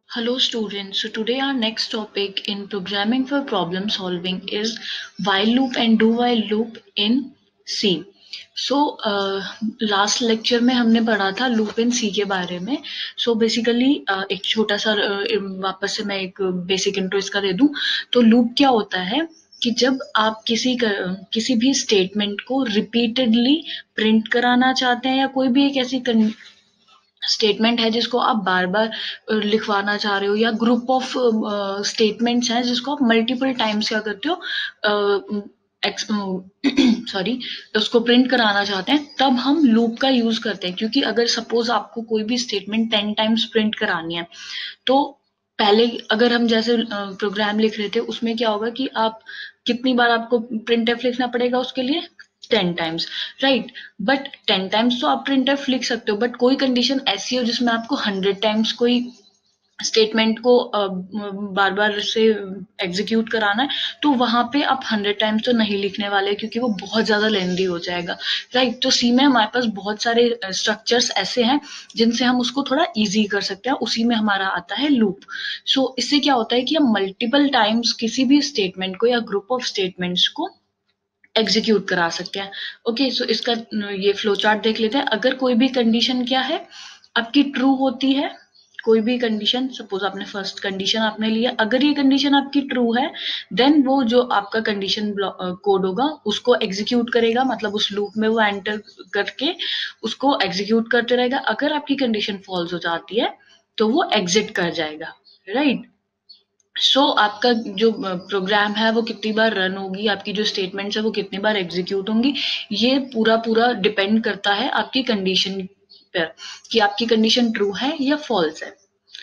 Hello students, so today our next topic in programming for problem solving is while loop and do while loop in C. So last lecture में हमने पढ़ा था loop in सी के बारे में. So basically एक छोटा सा वापस से मैं एक बेसिक इंट्रो इसका दे दूं. तो लूप क्या होता है कि जब आप किसी भी स्टेटमेंट को रिपीटेडली प्रिंट कराना चाहते हैं या कोई भी एक ऐसी स्टेटमेंट है जिसको आप बार बार लिखवाना चाह रहे हो या ग्रुप ऑफ स्टेटमेंट्स हैं जिसको आप मल्टीपल टाइम्स क्या करते हो सॉरी उसको प्रिंट कराना चाहते हैं, तब हम लूप का यूज करते हैं. क्योंकि अगर सपोज आपको कोई भी स्टेटमेंट 10 टाइम्स प्रिंट करानी है, तो पहले अगर हम जैसे प्रोग्राम लिख रहे थे उसमें क्या होगा कि आप कितनी बार आपको प्रिंट एफ लिखना पड़ेगा उसके लिए 10 टाइम्स, राइट. बट 10 टाइम्स तो आप प्रिंट एफ लिख सकते हो, बट कोई कंडीशन ऐसी हो जिसमें आपको 100 टाइम्स कोई स्टेटमेंट को बार बार से एग्जीक्यूट कराना है, तो वहां पे आप 100 टाइम्स तो नहीं लिखने वाले क्योंकि वो बहुत ज्यादा लेंदी हो जाएगा, राइट. तो सी में हमारे पास बहुत सारे स्ट्रक्चर्स ऐसे हैं जिनसे हम उसको थोड़ा इजी कर सकते हैं. उसी में हमारा आता है लूप. सो इससे क्या होता है कि हम मल्टीपल टाइम्स किसी भी स्टेटमेंट को या ग्रुप ऑफ स्टेटमेंट्स को एग्जीक्यूट करा सकते हैं. ओके, सो इसका ये फ्लो चार्ट देख लेते हैं. अगर कोई भी कंडीशन क्या है आपकी ट्रू होती है, कोई भी कंडीशन, सपोज आपने फर्स्ट कंडीशन आपने लिया, अगर ये कंडीशन आपकी ट्रू है, देन वो जो आपका कंडीशन कोड होगा उसको एग्जीक्यूट करेगा, मतलब उस लूप में वो एंटर करके उसको एग्जीक्यूट करते रहेगा. अगर आपकी कंडीशन फॉल्स हो जाती है तो वो एग्जिट कर जाएगा, राइट. आपका जो प्रोग्राम है वो कितनी बार रन होगी, आपकी जो स्टेटमेंट्स है वो कितनी बार एग्जीक्यूट होंगी, ये पूरा पूरा डिपेंड करता है आपकी कंडीशन पर कि आपकी कंडीशन ट्रू है या फॉल्स है.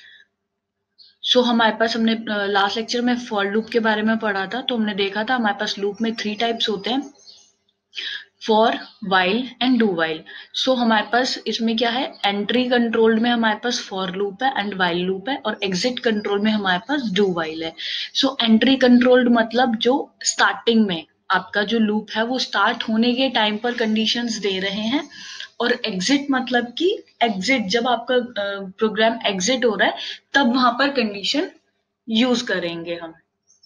हमारे पास हमने लास्ट लेक्चर में फॉर लूप के बारे में पढ़ा था, तो हमने देखा था हमारे पास लूप में 3 टाइप्स होते हैं, for, while and do while. हमारे पास इसमें क्या है, एंट्री कंट्रोल्ड में हमारे पास फॉर लूप है एंड वाइल लूप है, और एग्जिट कंट्रोल में हमारे पास डू वाइल है. एंट्री कंट्रोल्ड मतलब जो स्टार्टिंग में आपका जो लूप है वो स्टार्ट होने के टाइम पर कंडीशंस दे रहे हैं, और एग्जिट मतलब कि एग्जिट जब आपका प्रोग्राम एग्जिट हो रहा है तब वहां पर कंडीशन यूज करेंगे हम.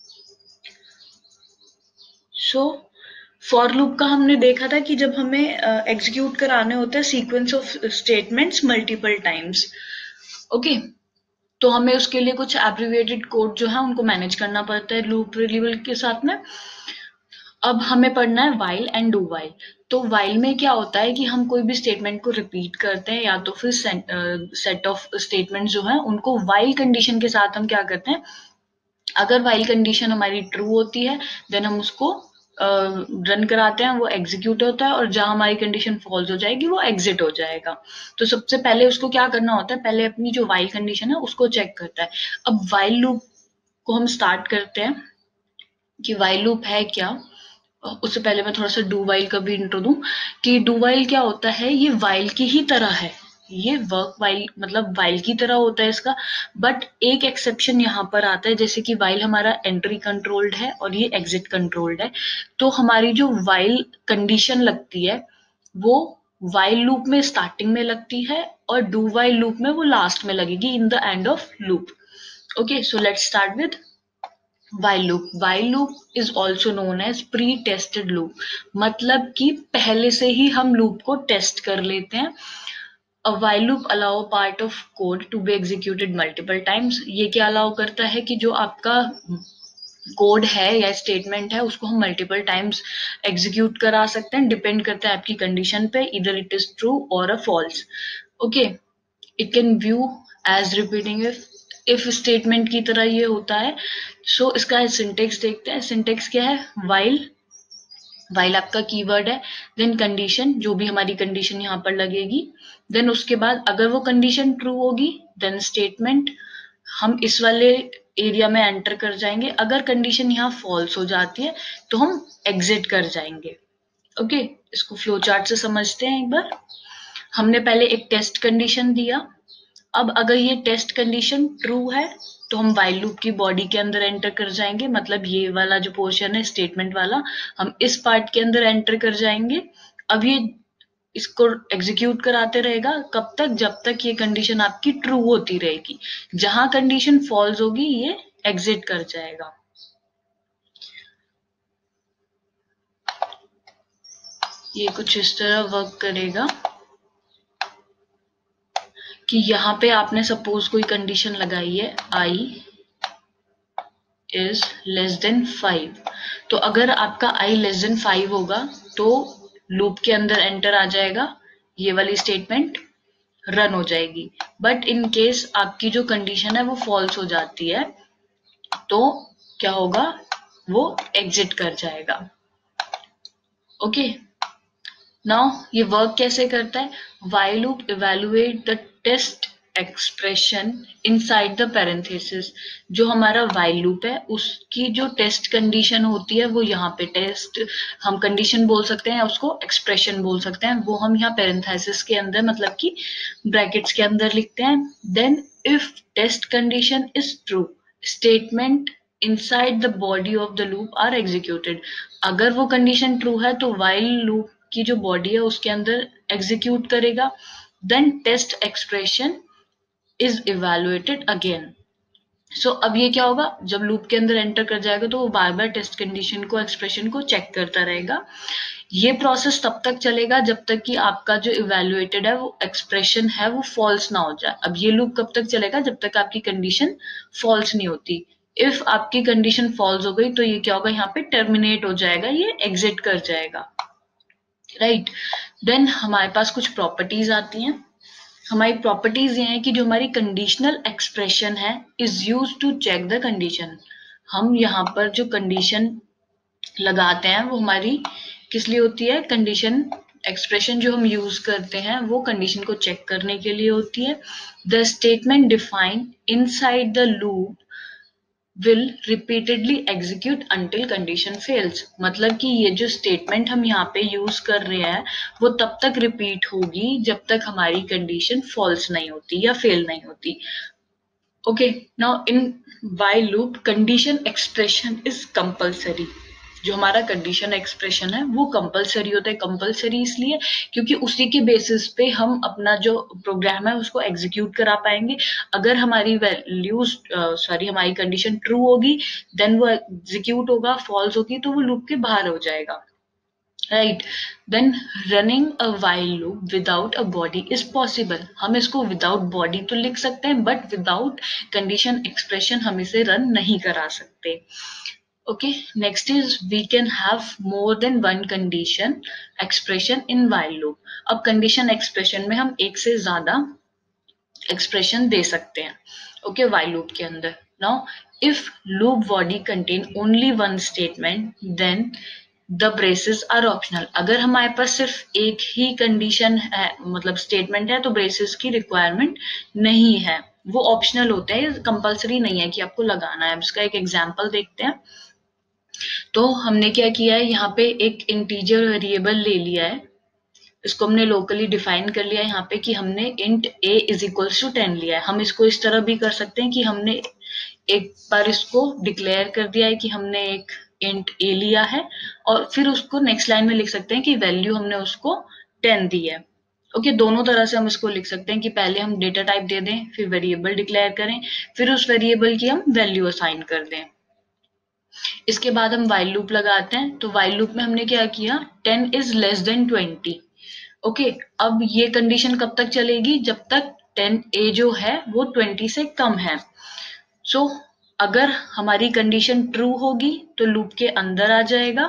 सो फॉर लूप का हमने देखा था कि जब हमें एग्जीक्यूट कराने होते हैं sequence of statements multiple times, okay, तो हमें उसके लिए कुछ एब्रिविएटेड कोड जो है उनको मैनेज करना पड़ता है लूप वेरिएबल के साथ में. अब हमें पढ़ना है वाइल एंड डू वाइल. तो वाइल में क्या होता है कि हम कोई भी स्टेटमेंट को रिपीट करते हैं या तो फिर सेट ऑफ स्टेटमेंट जो है उनको वाइल कंडीशन के साथ हम क्या करते हैं, अगर वाइल कंडीशन हमारी ट्रू होती है देन हम उसको रन कराते हैं, वो एग्जीक्यूट होता है, और जहां हमारी कंडीशन फॉल्स हो जाएगी वो एग्जिट हो जाएगा. तो सबसे पहले उसको क्या करना होता है, पहले अपनी जो वाइल कंडीशन है उसको चेक करता है. अब वाइल लूप को हम स्टार्ट करते हैं कि वाइल लूप है क्या. उससे पहले मैं थोड़ा सा डू वाइल का भी इंट्रो दूं कि डू वाइल क्या होता है. ये वाइल की ही तरह है, ये वर्क वाइल मतलब वाइल की तरह होता है इसका, बट एक एक्सेप्शन यहाँ पर आता है, जैसे कि वाइल हमारा एंट्री कंट्रोल्ड है और ये एग्जिट कंट्रोल्ड है. तो हमारी जो वाइल कंडीशन लगती है वो वाइल लूप में स्टार्टिंग में लगती है, और डू वाइल लूप में वो लास्ट में लगेगी in the end of loop. Okay, so let's start with while loop. While loop is also known as pre-tested loop, मतलब कि पहले से ही हम लूप को टेस्ट कर लेते हैं. A while loop allow part of code to be executed multiple times. ये क्या अलाउ करता है कि जो आपका कोड है या स्टेटमेंट है उसको हम मल्टीपल टाइम्स एग्जीक्यूट करा सकते हैं, डिपेंड करता है आपकी कंडीशन पे, इधर इट इज ट्रू और a false. Okay, it can view as repeating if statement की तरह ये होता है. इसका सिंटेक्स देखते हैं. सिंटेक्स क्या है, वाइल, वाइल आपका कीवर्ड है, देन कंडीशन, जो भी हमारी कंडीशन यहाँ पर लगेगी, देन उसके बाद अगर वो कंडीशन ट्रू होगी देन स्टेटमेंट, हम इस वाले एरिया में एंटर कर जाएंगे. अगर कंडीशन यहाँ फॉल्स हो जाती है तो हम एग्जिट कर जाएंगे. ओके, इसको फ्लो चार्ट से समझते हैं एक बार. हमने पहले एक टेस्ट कंडीशन दिया. अब अगर ये टेस्ट कंडीशन ट्रू है तो हम वाइल लूप की बॉडी के अंदर एंटर कर जाएंगे, मतलब ये वाला जो पोर्शन है स्टेटमेंट वाला, हम इस पार्ट के अंदर एंटर कर जाएंगे. अब ये इसको एग्जीक्यूट कराते रहेगा। कब तक? जब तक ये कंडीशन आपकी ट्रू होती रहेगी। जहां कंडीशन फॉल्स होगी ये एग्जिट कर जाएगा। ये कुछ इस तरह वर्क करेगा कि यहाँ पे आपने सपोज कोई कंडीशन लगाई है i is less than 5, तो अगर आपका i less than 5 होगा तो लूप के अंदर एंटर आ जाएगा, ये वाली स्टेटमेंट रन हो जाएगी। बट इन केस आपकी जो कंडीशन है वो फॉल्स हो जाती है तो क्या होगा? वो एग्जिट कर जाएगा। ओके, नाउ ये वर्क कैसे करता है? While loop evaluate the test expression inside the parenthesis. जो हमारा व्हाइल लूप है उसकी जो टेस्ट कंडीशन होती है वो यहाँ पे टेस्ट हम कंडीशन बोल सकते हैं, उसको एक्सप्रेशन बोल सकते हैं, वो हम यहाँ पैरेंथेसिस के अंदर मतलब कि ब्रैकेट्स के अंदर लिखते हैं। Then if test condition is true statement inside the body of the loop are executed. अगर वो कंडीशन ट्रू है तो व्हाइल लूप की जो बॉडी है उसके अंदर एग्जीक्यूट करेगा। Then test expression is evaluated again. So अब ये क्या होगा? जब लूप के अंदर एंटर कर जाएगा तो वो बार बार टेस्ट कंडीशन को एक्सप्रेशन को चेक करता रहेगा। ये प्रोसेस तब तक चलेगा जब तक कि आपका जो इवैल्यूएटेड है वो एक्सप्रेशन है वो फॉल्स ना हो जाए। अब ये लूप कब तक चलेगा? जब तक आपकी कंडीशन फॉल्स नहीं होती। इफ आपकी कंडीशन फॉल्स हो गई तो ये क्या होगा? यहाँ पे टर्मिनेट हो जाएगा, ये एग्जिट कर जाएगा। राइट, देन हमारे पास कुछ प्रॉपर्टीज आती हैं। हमारी प्रॉपर्टीज ये हैं कि जो हमारी कंडीशनल एक्सप्रेशन है is use to check the condition. हम यहाँ पर जो कंडीशन लगाते हैं वो हमारी किस लिए होती है? कंडीशन एक्सप्रेशन जो हम यूज करते हैं वो कंडीशन को चेक करने के लिए होती है। The statement defined inside the loop will repeatedly execute until condition fails। मतलब कि ये जो स्टेटमेंट हम यहाँ पे यूज कर रहे हैं वो तब तक रिपीट होगी जब तक हमारी कंडीशन फॉल्स नहीं होती या फेल नहीं होती। Okay, now in while loop condition expression is compulsory. जो हमारा कंडीशन एक्सप्रेशन है वो कंपल्सरी होता है। कंपल्सरी इसलिए क्योंकि उसी के बेसिस पे हम अपना जो प्रोग्राम है उसको एग्जीक्यूट करा पाएंगे। अगर हमारी वैल्यूज हमारी कंडीशन ट्रू होगी देन वो एग्जीक्यूट होगा, फॉल्स होगी तो वो लूप के बाहर हो जाएगा। Right, then running a while loop without a body is possible. हम इसको विदाउट बॉडी तो लिख सकते हैं बट विदाउट कंडीशन एक्सप्रेशन हम इसे रन नहीं करा सकते। Okay, next is we can have more than one condition expression in while loop। अब condition expression में हम एक से ज्यादा expression दे सकते हैं। Okay, while loop के अंदर। Now, if loop body contain only one statement, then the braces are optional। अगर हमारे पास सिर्फ एक ही condition है मतलब statement है तो braces की requirement नहीं है, वो optional होते हैं, compulsory नहीं है कि आपको लगाना है। अब इसका एक example देखते हैं। तो हमने क्या किया है, यहाँ पे एक इंटीजर वेरिएबल ले लिया है, इसको हमने लोकली डिफाइन कर लिया है यहाँ पे कि हमने int a is equals to 10 लिया है। हम इसको इस तरह भी कर सकते हैं कि हमने एक बार इसको डिक्लेयर कर दिया है कि हमने एक इंट a लिया है और फिर उसको नेक्स्ट लाइन में लिख सकते हैं कि वैल्यू हमने उसको 10 दी है। ओके, दोनों तरह से हम इसको लिख सकते हैं कि पहले हम डेटा टाइप दे दें, फिर वेरिएबल डिक्लेयर करें, फिर उस वेरिएबल की हम वैल्यू असाइन कर दें। इसके बाद हम while लूप लगाते हैं। तो while लूप में हमने क्या किया? 10 इज लेस देन 20। ओके, अब ये कंडीशन कब तक चलेगी? जब तक 10a जो है वो 20 से कम है। सो अगर हमारी कंडीशन ट्रू होगी तो लूप के अंदर आ जाएगा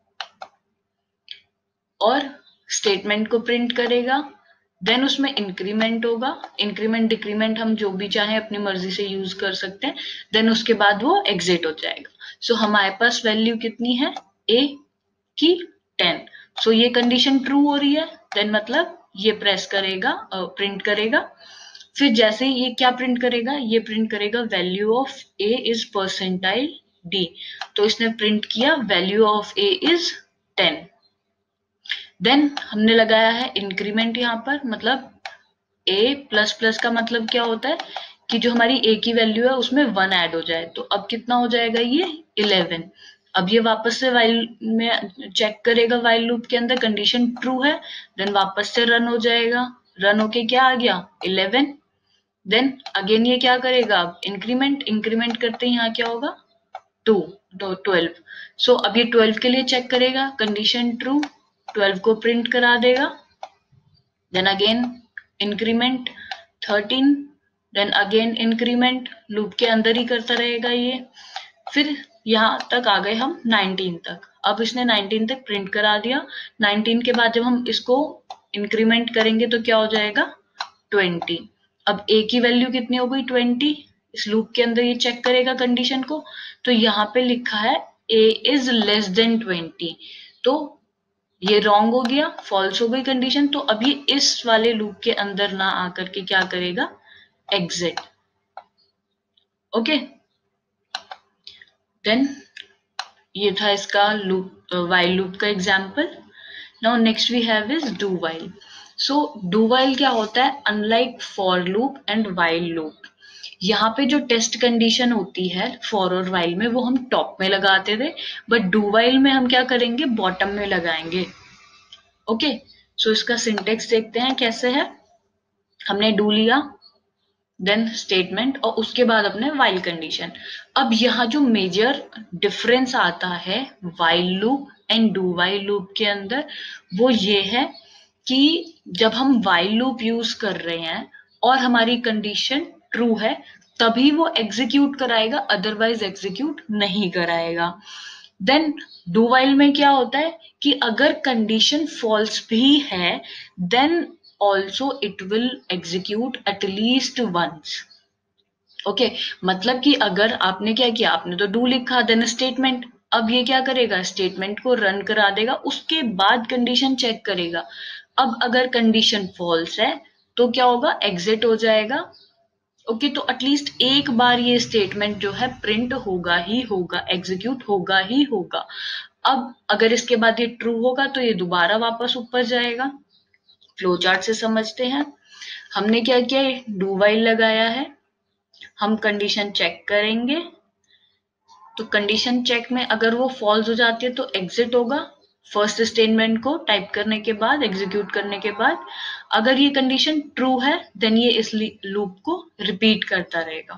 और स्टेटमेंट को प्रिंट करेगा। देन उसमें इंक्रीमेंट होगा, इंक्रीमेंट डिक्रीमेंट हम जो भी चाहे अपनी मर्जी से यूज कर सकते हैं। देन उसके बाद वो एग्जिट हो जाएगा। सो हमारे पास वैल्यू कितनी है? a की 10। सो ये कंडीशन ट्रू हो रही है, देन मतलब ये प्रेस करेगा, प्रिंट करेगा। फिर जैसे ही ये क्या प्रिंट करेगा? ये प्रिंट करेगा value of a is percentile d। तो इसने प्रिंट किया value of a is 10। Then हमने लगाया है इंक्रीमेंट यहाँ पर, मतलब a प्लस प्लस का मतलब क्या होता है कि जो हमारी a की वैल्यू है उसमें 1 ऐड हो जाए। तो अब कितना हो जाएगा? ये 11। अब ये वापस से वाइल में चेक करेगा, वाइल लूप के अंदर कंडीशन ट्रू है, देन वापस से रन हो जाएगा, रन होके क्या आ गया 11, देन अगेन ये क्या करेगा, अब इंक्रीमेंट करते ही यहाँ क्या होगा 2 तो 12। सो अब ये 12 के लिए चेक करेगा, कंडीशन ट्रू, 12 को प्रिंट करा देगा, then again increment 13, then again increment, loop के अंदर ही करता रहेगा ये। फिर यहाँ तक आ गए हम 19 तक। अब इसने 19 तक प्रिंट करा दिया, 19 के बाद जब हम इसको इंक्रीमेंट करेंगे तो क्या हो जाएगा 20। अब a की वैल्यू कितनी हो गई 20, इस लूप के अंदर ये चेक करेगा कंडीशन को, तो यहाँ पे लिखा है a इज लेस देन 20, तो ये रॉन्ग हो गया, फॉल्स हो गई कंडीशन, तो अभी इस वाले लूप के अंदर ना आकर के क्या करेगा एग्जिट। ओके, देन ये था इसका लूप, वाइल लूप का example. Now next we have is do while. So do while क्या होता है, unlike for loop and while loop, यहाँ पे जो टेस्ट कंडीशन होती है फॉर और वाइल में वो हम टॉप में लगाते थे, बट डू वाइल में हम क्या करेंगे बॉटम में लगाएंगे। ओके, सो इसका सिंटेक्स देखते हैं कैसे है। हमने डू लिया, देन स्टेटमेंट, और उसके बाद अपने वाइल कंडीशन। अब यहाँ जो मेजर डिफरेंस आता है while loop and do while loop के अंदर, वो ये है कि जब हम वाइल लूप यूज कर रहे हैं और हमारी कंडीशन ट्रू है तभी वो एग्जीक्यूट कराएगा, अदरवाइज एग्जीक्यूट नहीं कराएगा। देन डू वाइल में क्या होता है कि अगर कंडीशन फॉल्स भी है then also it will execute at least once। Okay, मतलब कि अगर आपने क्या किया, आपने तो डू लिखा देन स्टेटमेंट, अब ये क्या करेगा स्टेटमेंट को रन करा देगा, उसके बाद कंडीशन चेक करेगा। अब अगर कंडीशन फॉल्स है तो क्या होगा एग्जिट हो जाएगा। ओके, तो एटलीस्ट एक बार ये स्टेटमेंट जो है प्रिंट होगा ही होगा, एग्जीक्यूट होगा ही होगा। अब अगर इसके बाद ये ट्रू होगा तो ये दोबारा वापस ऊपर जाएगा। फ्लो चार्ट से समझते हैं, हमने क्या किया डू वाइल लगाया है, हम कंडीशन चेक करेंगे, तो कंडीशन चेक में अगर वो फॉल्स हो जाती है तो एग्जिट होगा फर्स्ट स्टेटमेंट को टाइप करने के बाद, एग्जीक्यूट करने के बाद। अगर ये कंडीशन ट्रू है देन ये इस लूप को रिपीट करता रहेगा।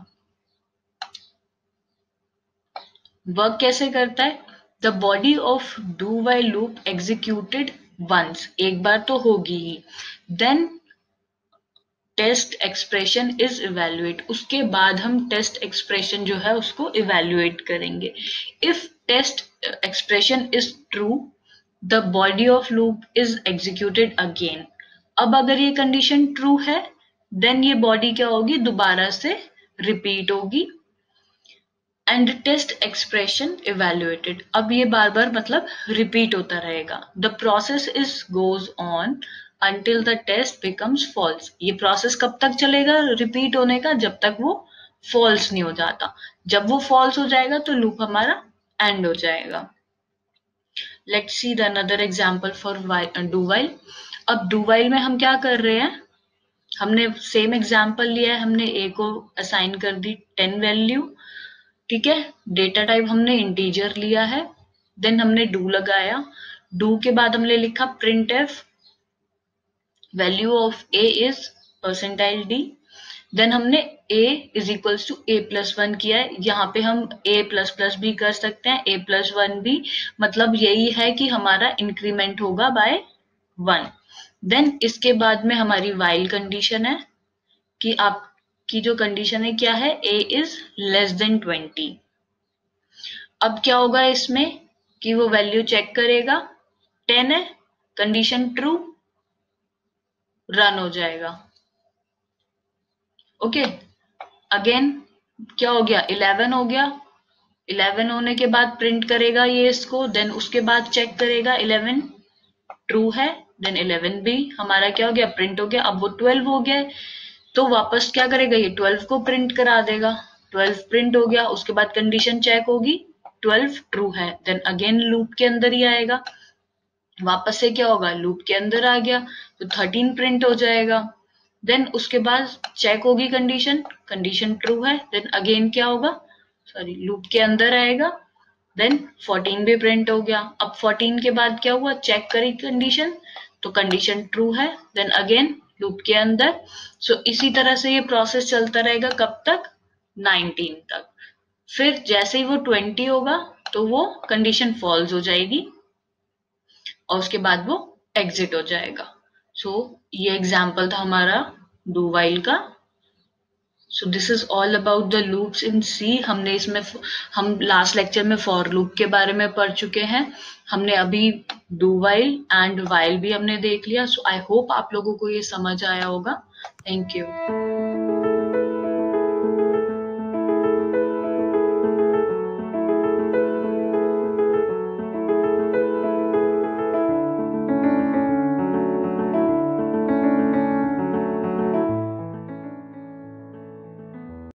वर्क कैसे करता है, the body of do while loop executed once, एक बार तो होगी ही, then test expression is evaluate, उसके बाद हम टेस्ट एक्सप्रेशन जो है उसको इवेल्युएट करेंगे। If test expression is true the body of loop is executed again. अब अगर ये कंडीशन ट्रू है देन ये बॉडी क्या होगी दोबारा से रिपीट होगी, एंड टेस्ट एक्सप्रेशन इवेल्युएटेड, अब ये बार बार मतलब रिपीट होता रहेगा। The process is goes on until the test becomes false, ये प्रोसेस कब तक चलेगा रिपीट होने का, जब तक वो फॉल्स नहीं हो जाता। जब वो फॉल्स हो जाएगा तो लूप हमारा एंड हो जाएगा। Let's see the another example for do while. अब डू वाइल में हम क्या कर रहे हैं, हमने सेम एग्जांपल लिया है, हमने a को असाइन कर दी 10 वैल्यू, ठीक है, डेटा टाइप हमने इंटीजर लिया है, देन हमने डू लगाया, डू के बाद हमने लिखा print f value of a is percentile d, then हमने a is equals to a+1 किया है, यहाँ पे हम a++ भी कर सकते हैं, a+1 भी, मतलब यही है कि हमारा इंक्रीमेंट होगा बाय 1। देन इसके बाद में हमारी वाइल कंडीशन है कि आपकी जो कंडीशन है क्या है, a इज लेस देन 20। अब क्या होगा इसमें कि वो वैल्यू चेक करेगा, 10 है, कंडीशन ट्रू, रन हो जाएगा। ओके, अगेन क्या हो गया 11 हो गया, 11 होने के बाद प्रिंट करेगा ये इसको, देन उसके बाद चेक करेगा 11 ट्रू है, देन 11 भी हमारा क्या हो गया प्रिंट हो गया। अब वो 12 हो गया तो वापस क्या करेगा ये 12 को प्रिंट करा देगा, 12 प्रिंट हो गया, उसके बाद कंडीशन चेक होगी 12 ट्रू है, देन अगेन लूप के अंदर ही आएगा, वापस से क्या होगा लूप के अंदर आ गया तो 13 प्रिंट हो जाएगा, देन उसके बाद चेक होगी कंडीशन, कंडीशन ट्रू है, देन अगेन क्या होगा, सॉरी लूप के अंदर आएगा, देन 14 भी प्रिंट हो गया। अब 14 के बाद क्या हुआ, चेक करी कंडीशन, तो कंडीशन ट्रू है, देन अगेन लूप के अंदर। सो इसी तरह से ये प्रोसेस चलता रहेगा, कब तक, 19 तक। फिर जैसे ही वो 20 होगा तो वो कंडीशन फॉल्स हो जाएगी और उसके बाद वो एग्जिट हो जाएगा। सो ये एग्जाम्पल था हमारा डू वाइल का। So this is all about the loops in C. हमने इसमें हम लास्ट लेक्चर में फॉर लूप के बारे में पढ़ चुके हैं, हमने अभी डू वाइल एंड वाइल भी हमने देख लिया। सो आई होप आप लोगों को ये समझ आया होगा। Thank you.